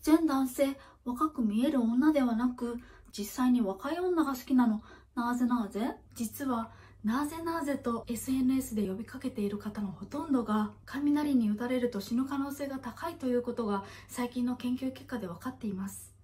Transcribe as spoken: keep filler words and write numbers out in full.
全男性、若く見える女ではなく、実際に若い女が好きなの。なぜなぜ？実は、なぜなぜと エスエヌエス で呼びかけている方のほとんどが、雷に打たれると死ぬ可能性が高いということが最近の研究結果で分かっています。